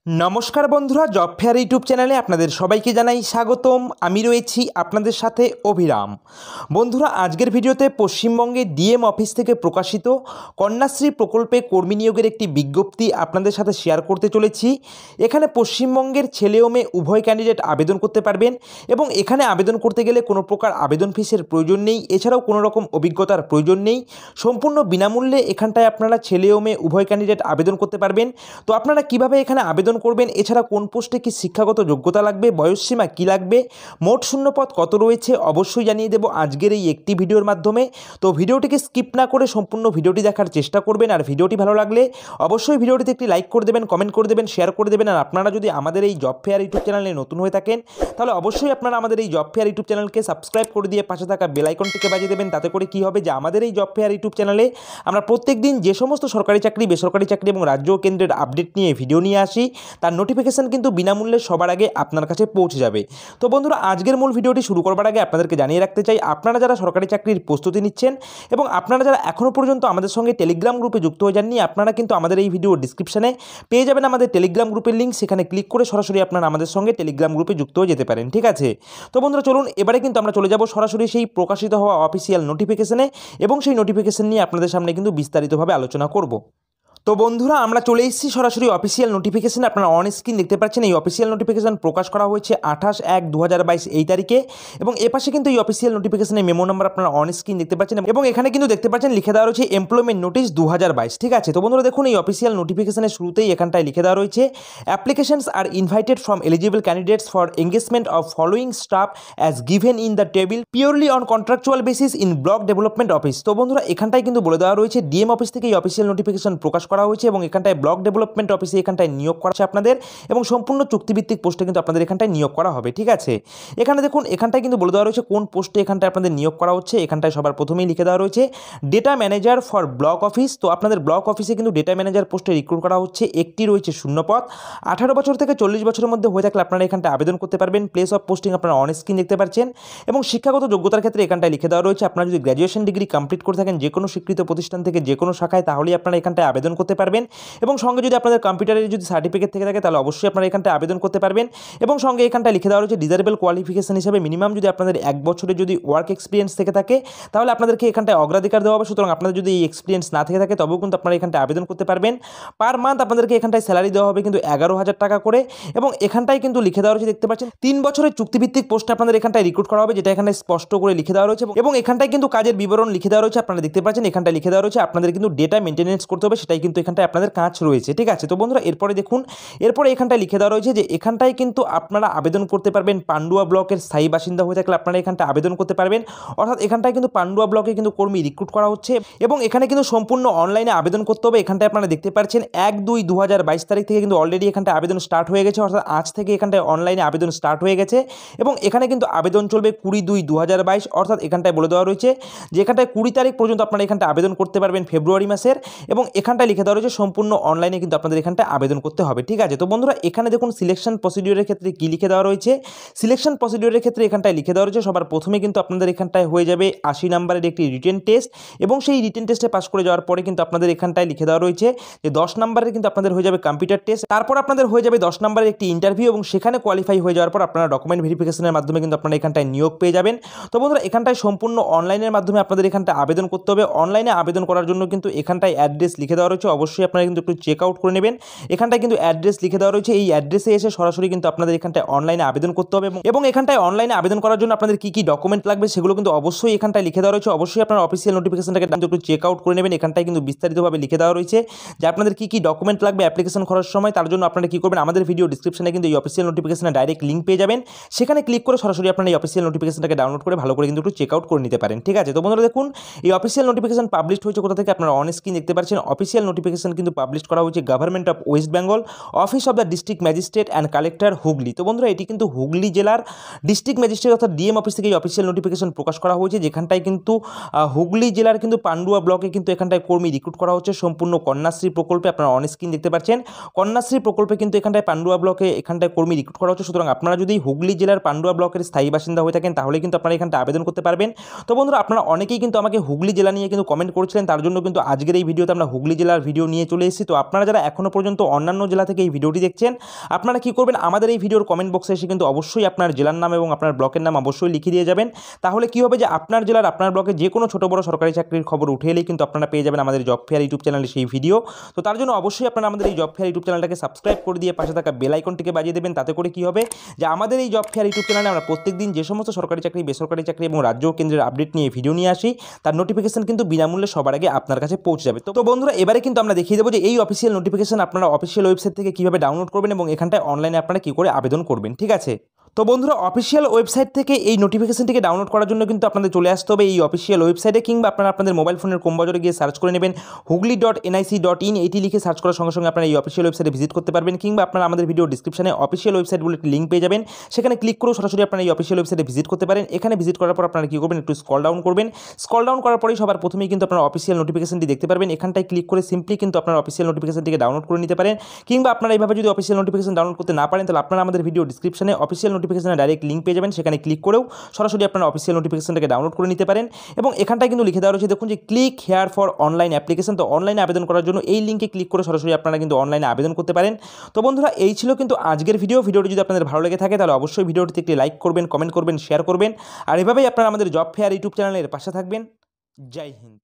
नमस्कार बंधुरा जब फेयर यूट्यूब चैनले आपनादेर सबाइके जानाई स्वागतम। आमी रयेछि आपनादेर साथे अभिराम। बंधुरा आजकेर भिडियोते पश्चिमबंगे डीएम अफिस थेके प्रकाशित कन्याश्री प्रकल्पे कर्मी नियोगेर एकटी विज्ञप्ति आपनादेर साथे शेयर करते चलेछि। एखाने पश्चिमबंगेर छेले ओ मेये उभय कैंडिडेट आवेदन करते पारबेन एबं एखाने आवेदन करते गेले कोनो प्रकार आवेदन फीसेर प्रयोजन नेই, एछाड़ाও कोनो रकम अभिज्ञतार प्रयोजन नेই। सम्पूर्ण बिनामूल्ये एखानटाয় আপনারা ছেলে ও মেয়ে উভয় ক্যান্ডিডেট আবেদন করতে পারবেন। তো আপনারা কিভাবে এখানে আবেদন করবেন, এছাড়া কোন পোস্টে কি শিক্ষাগত যোগ্যতা লাগবে, বয়সসীমা কি লাগবে, মোট শূন্যপদ কত রয়েছে অবশ্যই জানিয়ে দেব আজকের এই একটি ভিডিওর মাধ্যমে। তো ভিডিওটিকে স্কিপ না করে সম্পূর্ণ ভিডিওটি দেখার চেষ্টা করবেন। আর ভিডিওটি ভালো লাগলে অবশ্যই ভিডিওটিতে একটি লাইক করে দেবেন, কমেন্ট করে দেবেন, শেয়ার করে দেবেন। আর আপনারা যদি আমাদের এই জব ফেয়ার ইউটিউব চ্যানেলে নতুন হয়ে থাকেন তাহলে অবশ্যই আপনারা আমাদের এই জব ফেয়ার ইউটিউব চ্যানেলকে সাবস্ক্রাইব করে দিয়ে পাশে থাকা বেল আইকনটিকে বাজিয়ে দেবেন। তাতে করে কি হবে যে আমাদের এই জব ফেয়ার ইউটিউব চ্যানেলে আমরা প্রত্যেকদিন যে সমস্ত সরকারি চাকরি, বেসরকারি চাকরি এবং রাজ্য ও কেন্দ্রের আপডেট নিয়ে ভিডিও নিয়ে আসি তার নোটিফিকেশন কিন্তু বিনামূল্যে সবার আগে আপনার কাছে পৌঁছে যাবে। তো বন্ধুরা আজকের মূল ভিডিওটি শুরু করবার আগে আপনাদেরকে জানিয়ে রাখতে চাই, আপনারা যারা সরকারি চাকরির প্রস্তুতি নিচ্ছেন এবং আপনারা যারা এখনও পর্যন্ত আমাদের সঙ্গে টেলিগ্রাম গ্রুপে যুক্ত হয়ে যাননি, আপনারা কিন্তু আমাদের এই ভিডিওর ডিসক্রিপশনে পেয়ে যাবেন আমাদের টেলিগ্রাম গ্রুপের লিঙ্ক। সেখানে ক্লিক করে সরাসরি আপনারা আমাদের সঙ্গে টেলিগ্রাম গ্রুপে যুক্ত হয়ে যেতে পারেন। ঠিক আছে, তো বন্ধুরা চলুন এবারে কিন্তু আমরা চলে যাব সরাসরি সেই প্রকাশিত হওয়া অফিসিয়াল নোটিফিকেশনে এবং সেই নোটিফিকেশন নিয়ে আপনাদের সামনে কিন্তু বিস্তারিতভাবে আলোচনা করব। তো বন্ধুরা আমরা চলে এসেছি সরাসরি অফিসিয়াল নোটিফিকেশন। আপনারা অন স্ক্রিন দেখতে পাচ্ছেন এই অফিসিয়াল নোটিফিকেশন প্রকাশ করা হয়েছে 28/1/2022 এই তারিখে এবং এপাশে কিন্তু এই অফিসিয়াল নোটিফিকেশনের মেমো নাম্বার আপনারা অন স্ক্রিন দেখতে পাচ্ছেন এবং এখানে কিন্তু দেখতে পাচ্ছেন লিখে দেওয়া রয়েছে এমপ্লয়মেন্ট নোটিশ 2022। ঠিক আছে, তো বন্ধুরা দেখুন এই অফিসিয়াল নোটিফিকেশনের শুরুতেই এখানটায় লিখে দেওয়া রয়েছে applications are invited from eligible candidates for engagement of following staff as given in the table purely on contractual basis in block development office. তো বন্ধুরা এখানটায় কিন্তু বলে দেওয়া রয়েছে ডিএম অফিস থেকে এই অফিসিয়াল নোটিফিকেশন প্রকাশ করা হয়েছে এবং এখানটায় ব্লক ডেভেলপমেন্ট অফিসে এখানটায় নিয়োগ করা আছে আপনাদের এবং সম্পূর্ণ চুক্তিভিত্তিক পোস্টে কিন্তু আপনাদের এখানটায় নিয়োগ করা হবে। ঠিক আছে, এখানে দেখুন এখানটায় কিন্তু বলে দেওয়া রয়েছে কোন পোস্টে এখানটায় আপনাদের নিয়োগ করা হচ্ছে। এখানটায় সবার প্রথমেই লিখে দেওয়া রয়েছে data manager for block office. তো আপনাদের ব্লক অফিসে কিন্তু ডেটা ম্যানেজার পোস্টে রিক্রুট করা হচ্ছে। একটি রয়েছে শূন্যপদ, 18 বছর থেকে 40 বছরের মধ্যে হয়ে থাকলে আপনারা এখানটায় আবেদন করতে পারবেন। প্লেস অফ পোস্টিং আপনারা অন স্ক্রিন দেখতে পাচ্ছেন এবং শিক্ষাগত যোগ্যতার ক্ষেত্রে এখানটায় লিখে দেওয়া রয়েছে আপনারা যদি গ্র্যাজুয়েশন ডিগ্রি কমপ্লিট করে থাকেন যে কোনো স্বীকৃত প্রতিষ্ঠান থেকে যে কোনো শাখায় তাহলেই আপনারা এখানটায় আবেদন করতে পারবেন এবং সঙ্গে যদি আপনাদের কম্পিউটারের যদি সার্টিফিকেট থেকে থাকে তাহলে অবশ্যই আপনারা এখানটায় আবেদন করতে পারবেন এবং সঙ্গে এখানটায় লিখে দেওয়া রয়েছে ডিজারেবল কোয়ালিফিকেশন হিসেবে মিনিমাম যদি আপনাদের 1 বছরের যদি ওয়ার্ক এক্সপিরিয়েন্স থেকে থাকে তাহলে আপনাদেরকে এখানটায় অগ্রাধিকার দেওয়া হবে। সুতরাং আপনাদের যদি এই এক্সপিরিয়েন্স না থেকে থাকে তবেও কিন্তু আপনারা এখানটায় আবেদন করতে পারবেন। পার মান্থ আপনাদেরকে এখানটায় স্যালারি দেওয়া হবে কিন্তু 11,000 টাকা করে এবং এখানটায় কিন্তু লিখে দেওয়া রয়েছে দেখতে পাচ্ছেন 3 বছরের চুক্তিভিত্তিক পোস্টে আপনাদের এখানটায় রিক্রুট করা হবে, যেটা এখানে স্পষ্ট করে লিখে দেওয়া রয়েছে এবং এখানটায় কিন্তু কাজের বিবরণ লিখে দেওয়া রয়েছে। আপনারা দেখতে পাচ্ছেন এখানটায় লিখে দেওয়া রয়েছে আপনাদের কিন্তু ডেটা মেনটেনেন্স করতে হবে, সেটাই কিন্তু এখানটায় আপনাদের কাজ রয়েছে। ঠিক আছে, তো বন্ধুরা এরপরে দেখুন এরপরে এখানটায় লিখে দেওয়া রয়েছে যে এখানটায় কিন্তু আপনারা আবেদন করতে পারবেন পান্ডুয়া ব্লকের স্থায়ী বাসিন্দা হয়ে থাকলে আপনারা এখানটায় আবেদন করতে পারবেন। অর্থাৎ এখানটায় কিন্তু পান্ডুয়া ব্লকে কিন্তু কর্মী রিক্রুট করা হচ্ছে এবং এখানে কিন্তু সম্পূর্ণ অনলাইনে আবেদন করতে হবে। এখানটায় আপনারা দেখতে পাচ্ছেন 1/2/2022 তারিখ থেকে কিন্তু অলরেডি এখানটায় আবেদন স্টার্ট হয়ে গেছে, অর্থাৎ আজ থেকে এখানটায় অনলাইনে আবেদন স্টার্ট হয়ে গেছে এবং এখানে কিন্তু আবেদন চলবে 20/2/2022। অর্থাৎ এখানটায় বলে দেওয়া রয়েছে যে এখানটায় 20 তারিখ পর্যন্ত আপনারা এখানটায় আবেদন করতে পারবেন ফেব্রুয়ারি মাসের এবং এখানটায় লিখে দেওয়া রয়েছে সম্পূর্ণ অনলাইনে কিন্তু আপনাদের এখানটায় আবেদন করতে হবে। ঠিক আছে, তো বন্ধুরা এখানে দেখুন সিলেকশন প্রসিডিউরের ক্ষেত্রে কি লিখে দেওয়া রয়েছে। সিলেকশন প্রসিডিউরের ক্ষেত্রে এখানটায় লিখে দেওয়া রয়েছে সবার প্রথমে কিন্তু আপনাদের এখানটায় হয়ে যাবে 80 নম্বরের একটি রিটেন টেস্ট এবং সেই রিটেন টেস্টে পাস করে যাওয়ার পরে কিন্তু আপনাদের এখানটায় লিখে দেওয়া রয়েছে যে 10 নম্বরের কিন্তু আপনাদের হয়ে যাবে কম্পিউটার টেস্ট, তারপর আপনাদের হয়ে যাবে 10 নম্বরের একটি ইন্টারভিউ এবং সেখানে কোয়ালিফাই হয়ে যাওয়ার পর আপনারা ডকুমেন্ট ভেরিফিকেশনের মাধ্যমে কিন্তু আপনারা এখানটায় নিয়োগ পেয়ে যাবেন। তো বন্ধুরা এখানটায় সম্পূর্ণ অনলাইনের মাধ্যমে আপনাদের এখানটায় আবেদন করতে হবে। অনলাইনে আবেদন করার জন্য কিন্তু এখানটায় অ্যাড্রেস লিখে দেওয়া রয়েছে, অবশ্যই আপনারা কিন্তু একটু চেক আউট করে নেবেন। এখানটায় কিন্তু অ্যাড্রেস লিখে দেওয়া রয়েছে, এই অ্যাড্রেসে এসে সরাসরি কিন্তু আপনাদের এখানটায় অনলাইনে আবেদন করতে হবে এবং এখানটায় অনলাইনে আবেদন করার জন্য আপনাদের কি কি ডকুমেন্ট লাগবে সেগুলো কিন্তু অবশ্যই এখানটায় লিখে দেওয়া রয়েছে। অবশ্যই আপনারা অফিসিয়াল নোটিফিকেশনটাকে একটু চেক আউট করে নেবেন। এখানটায় কিন্তু বিস্তারিতভাবে লিখে দেওয়া রয়েছে যে আপনাদের কি কি ডকুমেন্ট লাগবে অ্যাপ্লিকেশন করার সময়। তার জন্য আপনারা কি করবেন, আমাদের ভিডিও ডিসক্রিপশনে কিন্তু এই অফিসিয়াল নোটিফিকেশনের ডাইরেক্ট লিঙ্ক পেয়ে যাবেন, সেখানে ক্লিক করে সরাসরি আপনারা এই অফিসিয়াল নোটিফিকেশনটাকে ডাউনলোড করে ভালো করে কিন্তু একটু চেক আউট করে নিতে পারেন। ঠিক আছে, তো বন্ধুরা দেখুন এই অফিসিয়াল নোটিফিকেশন পাবলিশ হয়েছে কোথা থেকে আপনারা অন স্ক্রিন দেখতে পাচ্ছেন। অফিসিয়াল নোটিফিকেশন কিন্তু পাবলিশ করা হয়েছে government of West Bengal, office of the district magistrate and collector Hooghly. তো বন্ধুরা এটি কিন্তু হুগলি জেলার ডিস্ট্রিক্ট ম্যাজিস্ট্রেট অর্থাৎ ডিএম অফিস থেকে এই অফিসিয়াল নোটিফিকেশন প্রকাশ করা হয়েছে, যেখানটায় কিন্তু হুগলি জেলার কিন্তু পান্ডুয়া ব্লকে কিন্তু এখানটায় কর্মী রিক্রুট করা হচ্ছে সম্পূর্ণ কন্যাশ্রী প্রকল্পে। আপনারা অন স্ক্রিন দেখতে পাচ্ছেন কন্যাশ্রী প্রকল্পে কিন্তু এখানটায় পান্ডুয়া ব্লকে এখানটায় কর্মী রিক্রুট করা হচ্ছে। সুতরাং আপনারা যদি হুগলি জেলার পান্ডুয়া ব্লকের স্থায়ী বাসিন্দা হয়ে থাকেন তাহলে কিন্তু আপনারা এখানটায় আবেদন করতে পারবেন। তো বন্ধুরা আপনারা অনেকেই কিন্তু আমাকে হুগলি জেলা নিয়ে কিন্তু কমেন্ট করেছিলেন, তার জন্য কিন্তু আজকের এই ভিডিওতে আমরা হুগলি জেলার ভিডিও নিয়ে চলে এসেছি। তো আপনারা যারা এখনও পর্যন্ত অন্যান্য জেলা থেকে এই ভিডিওটি দেখছেন, আপনারা কী করবেন, আমাদের এই ভিডিওর কমেন্ট বক্সে এসে কিন্তু অবশ্যই আপনার জেলার নাম এবং আপনার ব্লকের নাম অবশ্যই লিখে দিয়ে যাবেন। তাহলে কী হবে যে আপনার জেলার আপনার ব্লকে যে কোনো ছোটো বড়ো সরকারি চাকরির খবর উঠে এলেই কিন্তু আপনারা পেয়ে যাবেন আমাদের জব ফেয়ার ইউটিউব চ্যানেলে সেই ভিডিও। তো তার জন্য অবশ্যই আপনারা আমাদের এই জব ফেয়ার ইউটিউব চ্যানেলটাকে সাবস্ক্রাইব করে দিয়ে পাশে থাকা বেল আইকনটিকে বাজিয়ে দেবেন। তাতে করে কী হবে যে আমাদের এই জব ফেয়ার ইউটিউব চ্যানেলে আমরা প্রত্যেকদিন যে সমস্ত সরকারি চাকরি, বেসরকারি চাকরি এবং রাজ্য ও কেন্দ্রের আপডেট নিয়ে ভিডিও নিয়ে আসি, তার নোটিফিকেশন কিন্তু বিনামূল্যে সবার আগে আপনার কাছে পৌঁছে যাবে। তো বন্ধুরা, এবারে কিন্তু আমরা দেখিয়ে দেবো যে এই অফিসিয়াল নোটিফিকেশন আপনারা অফিসিয়াল ওয়েবসাইট থেকে কীভাবে ডাউনলোড করবেন এবং এখানটায় অনলাইনে আপনারা কী করে আবেদন করবেন। ঠিক আছে, তো বন্ধুরা, অফিসিয়াল ওয়েবসাইট থেকে এই নোটিফিকেশনটিকে ডাউনলোড করার জন্য কিন্তু আপনাদের চলে আসতে হবে এই অফিসিয়াল ওয়েবসাইটে, কিংবা আপনারা আপনাদের মোবাইল ফোনের কম্বাজারে গিয়ে সার্চ করে নেবেন হুগলি.nic.in। এইটি লিখে সার্চ করার সঙ্গে সঙ্গে আপনারা এই অফিসিয়াল ওয়েবসাইটে ভিজিট করতে পারবেন, কিংবা আপনারা আমাদের ভিডিও ডিসক্রিপশনে অফিসিয়াল ওয়েবসাইট বলে একটি লিঙ্ক পেয়ে যাবেন। সেখানে ক্লিক করেও সরাসরি আপনারা এই অফিসিয়াল ওয়েবসাইটে ভিজিট করতে পারেন। এখানে ভিজিট করার পর আপনারা কী করবেন, একটু স্ক্রল ডাউন করবেন। স্ক্রল ডাউন করার পরেই সবার প্রথমেই কিন্তু আপনারা অফিসিয়াল নোটিফিকেশনটি দেখতে পারবেন। এখানটায় ক্লিক করে সিম্পলি কিন্তু আপনারা অফিসিয়াল নোটিফিকেশনটিকে ডাউনলোড করে নিতে পারেন, কিংবা আপনারা এইভাবে যদি অফিসিয়াল নোটিফিকেশন ডাউনলোড করতে না পারেন, তাহলে আপনারা আমাদের ভিডিও ডিসক্রিপশনে অফিসিয়াল নোটিফিকেশনের ডাইরেক্ট লিঙ্ক পেয়ে যাবেন। সেখানে ক্লিক করেও সরাসরি আপনারা অফিসিয়াল নোটিফিকেশনটাকে ডাউনলোড করে নিতে পারেন। এবং এখানটায় কিন্তু লিখে দেওয়া রয়েছে, দেখুন যে click here for online application. তো অনলাইনে আবেদন করার জন্য এই লিঙ্কে ক্লিক করে সরাসরি আপনারা কিন্তু অনলাইনে আবেদন করতে পারেন। তো বন্ধুরা, এই ছিল কিন্তু আজকের ভিডিওটি যদি আপনাদের ভালো লেগে থাকে তাহলে অবশ্যই ভিডিওটিতে একটি লাইক করবেন, কমেন্ট করবেন, শেয়ার করবেন। আর এভাবেই আপনারা আমাদের জব ফেয়ার ইউটিউব চ্যানেলের পাশে থাকবেন। জয় হিন্দ।